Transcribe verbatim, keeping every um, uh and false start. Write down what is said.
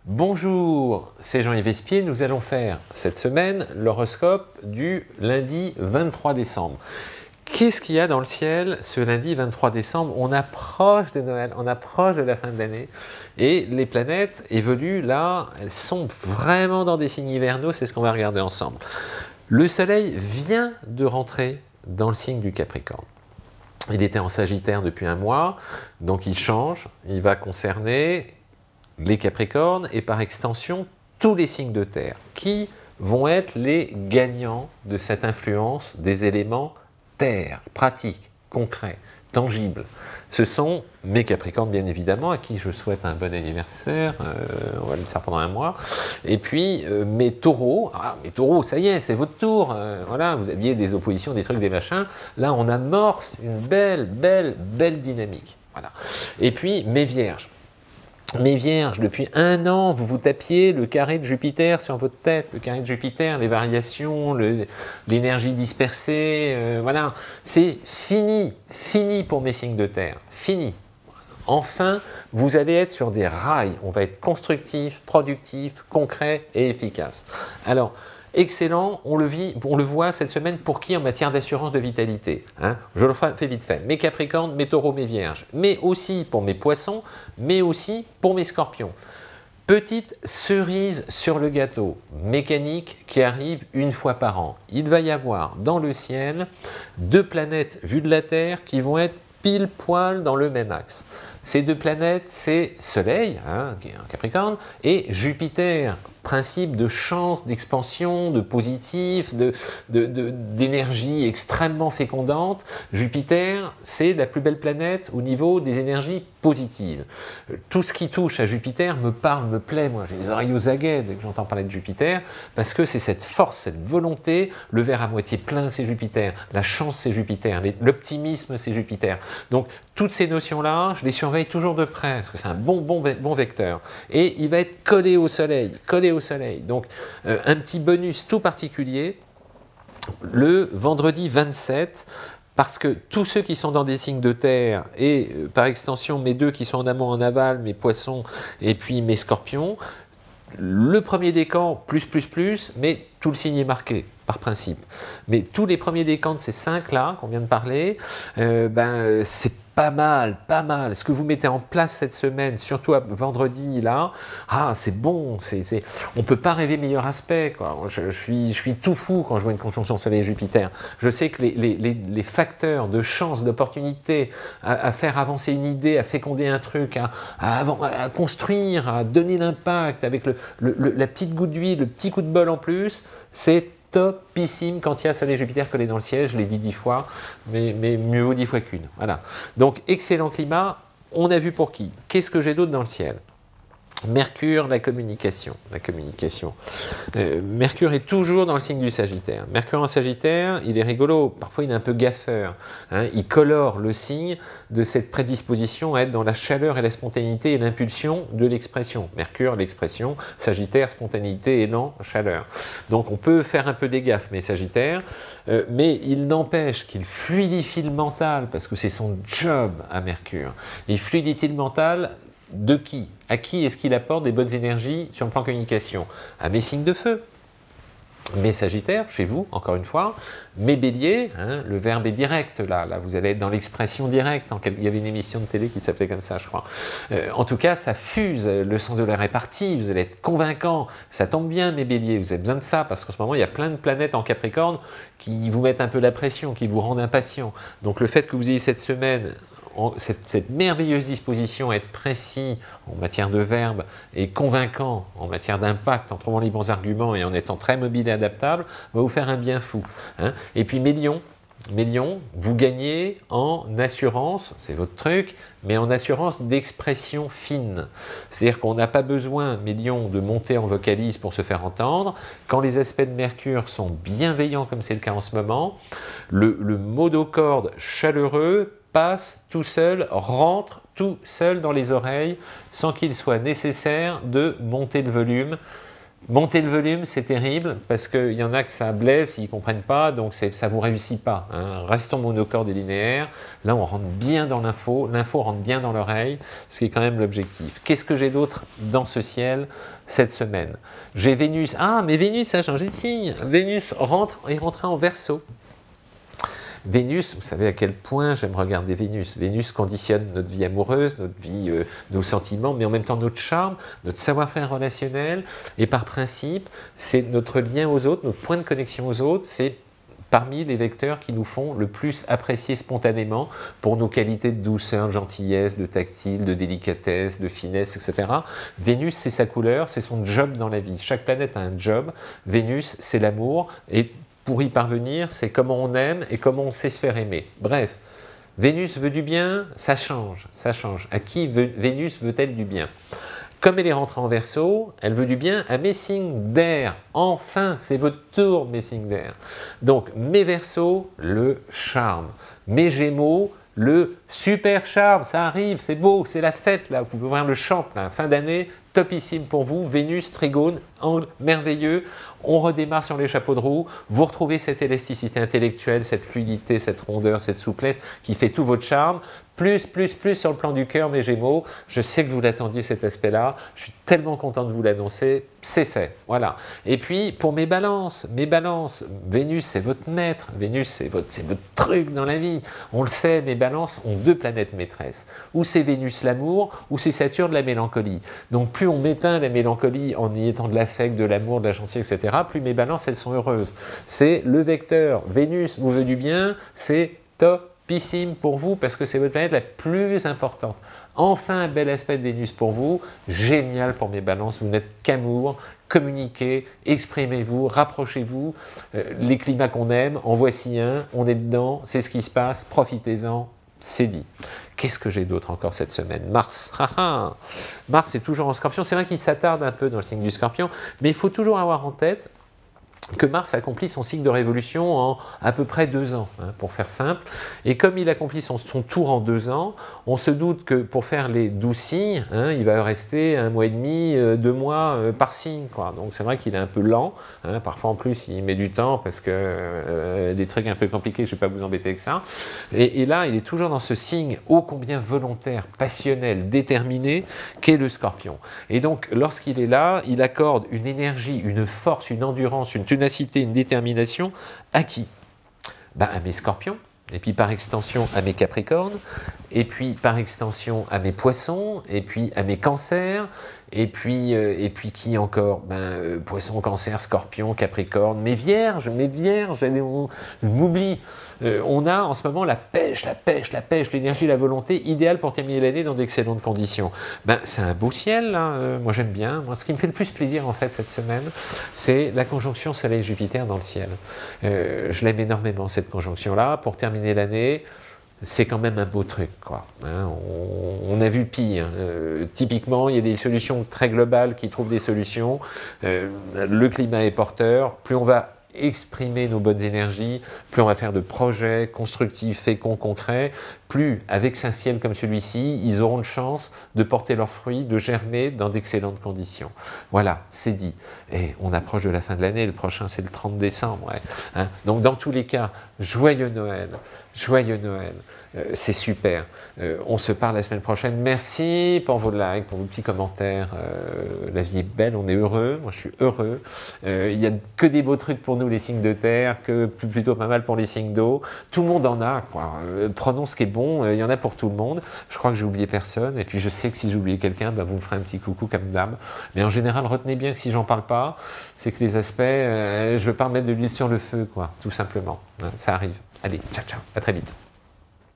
Bonjour, c'est Jean-Yves Espier. Nous allons faire cette semaine l'horoscope du lundi vingt-trois décembre. Qu'est-ce qu'il y a dans le ciel ce lundi vingt-trois décembre? On approche de Noël, on approche de la fin de l'année et les planètes évoluent là, elles sont vraiment dans des signes hivernaux, c'est ce qu'on va regarder ensemble. Le Soleil vient de rentrer dans le signe du Capricorne. Il était en Sagittaire depuis un mois, donc il change, il va concerner les Capricornes et par extension tous les signes de terre qui vont être les gagnants de cette influence des éléments terre, pratiques, concrets, tangibles. Ce sont mes Capricornes bien évidemment à qui je souhaite un bon anniversaire, euh, on va le faire pendant un mois, et puis euh, mes Taureaux, ah, mes Taureaux ça y est c'est votre tour, euh, voilà, vous aviez des oppositions, des trucs, des machins, là on amorce une belle, belle, belle dynamique, voilà. Et puis mes Vierges. Mes Vierges, depuis un an, vous vous tapiez le carré de Jupiter sur votre tête, le carré de Jupiter, les variations, l'énergie dispersée, euh, voilà. C'est fini, fini pour mes signes de terre, fini. Enfin, vous allez être sur des rails, on va être constructif, productif, concret et efficace. Alors, excellent, on le, vit, on le voit cette semaine pour qui en matière d'assurance de vitalité, hein, je le fais vite fait, mes Capricornes, mes Taureaux, mes Vierges, mais aussi pour mes Poissons, mais aussi pour mes Scorpions. Petite cerise sur le gâteau, mécanique qui arrive une fois par an. Il va y avoir dans le ciel deux planètes vues de la Terre qui vont être pile poil dans le même axe. Ces deux planètes, c'est Soleil, hein, qui est un Capricorne, et Jupiter, principe de chance, d'expansion, de positif, d'énergie de, de, de, extrêmement fécondante. Jupiter, c'est la plus belle planète au niveau des énergies positives. Tout ce qui touche à Jupiter me parle, me plaît. Moi, j'ai les oreilles aux aguets dès que j'entends parler de Jupiter, parce que c'est cette force, cette volonté. Le verre à moitié plein, c'est Jupiter. La chance, c'est Jupiter. L'optimisme, c'est Jupiter. Donc, toutes ces notions-là, je les surveille toujours de près, parce que c'est un bon, bon, bon vecteur. Et il va être collé au Soleil, collé au Soleil. Donc, euh, un petit bonus tout particulier, le vendredi vingt-sept, parce que tous ceux qui sont dans des signes de terre, et euh, par extension mes deux qui sont en amont, en aval, mes Poissons et puis mes Scorpions, le premier décan, plus, plus, plus, mais tout le signe est marqué, par principe. Mais tous les premiers décans de ces cinq-là, qu'on vient de parler, euh, ben, c'est pas mal, pas mal. Ce que vous mettez en place cette semaine, surtout à vendredi, là, ah, c'est bon, c'est, c'est, on ne peut pas rêver meilleur aspect, quoi. Je, je, suis, je suis tout fou quand je vois une conjonction Soleil-Jupiter. Je sais que les, les, les, les facteurs de chance, d'opportunité à, à faire avancer une idée, à féconder un truc, à, à, à construire, à donner l'impact avec le, le, le, la petite goutte d'huile, le petit coup de bol en plus, c'est topissime quand il y a Soleil Jupiter collé dans le ciel, je l'ai dit dix fois, mais, mais mieux vaut dix fois qu'une. Voilà. Donc, excellent climat. On a vu pour qui? Qu'est-ce que j'ai d'autre dans le ciel? Mercure, la communication. La communication. Euh, Mercure est toujours dans le signe du Sagittaire. Mercure en Sagittaire, il est rigolo, parfois il est un peu gaffeur. Hein, il colore le signe de cette prédisposition à être dans la chaleur et la spontanéité et l'impulsion de l'expression. Mercure, l'expression, Sagittaire, spontanéité, élan, chaleur. Donc on peut faire un peu des gaffes, mais Sagittaire, euh, mais il n'empêche qu'il fluidifie le mental, parce que c'est son job à Mercure. Il fluidifie le mental. De qui? À qui est-ce qu'il apporte des bonnes énergies sur le plan communication? À mes signes de feu, mes Sagittaires, chez vous, encore une fois, mes Béliers, hein, le verbe est direct, là, là vous allez être dans l'expression directe, en quel... il y avait une émission de télé qui s'appelait comme ça, je crois. Euh, en tout cas, ça fuse, le sens de la répartie, vous allez être convaincant, ça tombe bien, mes Béliers, vous avez besoin de ça, parce qu'en ce moment, il y a plein de planètes en Capricorne qui vous mettent un peu la pression, qui vous rendent impatient. Donc le fait que vous ayez cette semaine, Cette, cette merveilleuse disposition à être précis en matière de verbe et convaincant en matière d'impact en trouvant les bons arguments et en étant très mobile et adaptable, va vous faire un bien fou. Hein. Et puis mes lions, mes lions, vous gagnez en assurance, c'est votre truc, mais en assurance d'expression fine. C'est-à-dire qu'on n'a pas besoin, mes lions, de monter en vocalise pour se faire entendre. Quand les aspects de Mercure sont bienveillants, comme c'est le cas en ce moment, le, le monocorde chaleureux passe tout seul, rentre tout seul dans les oreilles, sans qu'il soit nécessaire de monter le volume. Monter le volume, c'est terrible, parce qu'il y en a que ça blesse, ils ne comprennent pas, donc ça ne vous réussit pas. Hein. Restons monocorde et linéaire. Là, on rentre bien dans l'info, l'info rentre bien dans l'oreille, ce qui est quand même l'objectif. Qu'est-ce que j'ai d'autre dans ce ciel cette semaine? J'ai Vénus. Ah, mais Vénus a changé de signe. Vénus rentre, est rentrée en Verseau. Vénus, vous savez à quel point j'aime regarder Vénus. Vénus conditionne notre vie amoureuse, notre vie, euh, nos sentiments, mais en même temps notre charme, notre savoir-faire relationnel. Et par principe, c'est notre lien aux autres, notre point de connexion aux autres, c'est parmi les vecteurs qui nous font le plus apprécier spontanément pour nos qualités de douceur, de gentillesse, de tactile, de délicatesse, de finesse, et cetera. Vénus, c'est sa couleur, c'est son job dans la vie. Chaque planète a un job. Vénus, c'est l'amour. Et pour y parvenir, c'est comment on aime et comment on sait se faire aimer. Bref, Vénus veut du bien, ça change, ça change. À qui veut, Vénus veut-elle du bien? Comme elle est rentrée en Verseau, elle veut du bien à mes signes d'air. Enfin, c'est votre tour, mes signes d'air. Donc, mes Verseaux, le charme. Mes Gémeaux, le super charme. Ça arrive, c'est beau, c'est la fête, là. Vous pouvez ouvrir le champ, là. Fin d'année, topissime pour vous. Vénus, Trigone, angle merveilleux. On redémarre sur les chapeaux de roue. Vous retrouvez cette élasticité intellectuelle, cette fluidité, cette rondeur, cette souplesse qui fait tout votre charme. Plus, plus, plus sur le plan du cœur, mes Gémeaux. Je sais que vous l'attendiez, cet aspect-là. Je suis tellement content de vous l'annoncer. C'est fait. Voilà. Et puis, pour mes balances, mes balances, Vénus, c'est votre maître. Vénus, c'est votre, c'est votre truc dans la vie. On le sait, mes balances ont deux planètes maîtresses. Ou c'est Vénus l'amour, ou c'est Saturne la mélancolie. Donc, plus on m'éteint la mélancolie en y étant de l'affect, de l'amour, de la gentillesse, et cetera, plus mes balances, elles sont heureuses. C'est le vecteur. Vénus vous veut du bien, c'est top. Pissime pour vous parce que c'est votre planète la plus importante. Enfin un bel aspect de Vénus pour vous, génial pour mes balances, vous n'êtes qu'amour, communiquez, exprimez-vous, rapprochez-vous, euh, les climats qu'on aime, en voici un, on est dedans, c'est ce qui se passe, profitez-en, c'est dit. Qu'est-ce que j'ai d'autre encore cette semaine? Mars, Mars est toujours en Scorpion, c'est vrai qu'il s'attarde un peu dans le signe du Scorpion, mais il faut toujours avoir en tête que Mars accomplit son cycle de révolution en à peu près deux ans, hein, pour faire simple. Et comme il accomplit son, son tour en deux ans, on se doute que pour faire les douze signes, hein, il va rester un mois et demi, euh, deux mois euh, par signe, quoi. Donc c'est vrai qu'il est un peu lent, hein, parfois en plus il met du temps parce que euh, des trucs un peu compliqués, je ne vais pas vous embêter avec ça. Et, et là, il est toujours dans ce signe ô combien volontaire, passionnel, déterminé, qu'est le Scorpion. Et donc lorsqu'il est là, il accorde une énergie, une force, une endurance, une ténacité, une détermination, à qui? Ben, à mes Scorpions, et puis par extension à mes Capricornes, et puis par extension à mes Poissons, et puis à mes Cancers, et puis, euh, et puis qui encore? Ben, euh, Poissons, Cancer, Scorpion, Capricorne, mes Vierges, mes Vierges, on, je m'oublie. Euh, on a en ce moment la pêche, la pêche, la pêche, l'énergie, la volonté, idéale pour terminer l'année dans d'excellentes conditions. Ben, c'est un beau ciel, là. Euh, moi j'aime bien. Moi, ce qui me fait le plus plaisir en fait cette semaine, c'est la conjonction Soleil-Jupiter dans le ciel. Euh, je l'aime énormément cette conjonction-là. Pour terminer l'année, c'est quand même un beau truc, quoi. Hein, on, on a vu pire. Euh, typiquement, il y a des solutions très globales qui trouvent des solutions. Euh, le climat est porteur. Plus on va exprimer nos bonnes énergies, plus on va faire de projets constructifs, féconds, concrets, plus avec un ciel comme celui-ci, ils auront de chance de porter leurs fruits, de germer dans d'excellentes conditions. Voilà, c'est dit. Et on approche de la fin de l'année, le prochain c'est le trente décembre. Ouais. Hein, donc dans tous les cas, joyeux Noël, joyeux Noël. Euh, c'est super. Euh, on se parle la semaine prochaine. Merci pour vos likes, pour vos petits commentaires. Euh, la vie est belle, on est heureux. Moi, je suis heureux. Euh, il n'y a que des beaux trucs pour nous, les signes de terre, que plutôt pas mal pour les signes d'eau. Tout le monde en a, quoi. Euh, prenons ce qui est bon. Euh, il y en a pour tout le monde. Je crois que j'ai oublié personne. Et puis, je sais que si j'ai oublié quelqu'un, bah, vous me ferez un petit coucou comme d'hab. Mais en général, retenez bien que si j'en parle pas, c'est que les aspects, euh, je ne veux pas mettre de l'huile sur le feu, quoi. Tout simplement. Hein, ça arrive. Allez, ciao, ciao. À très vite.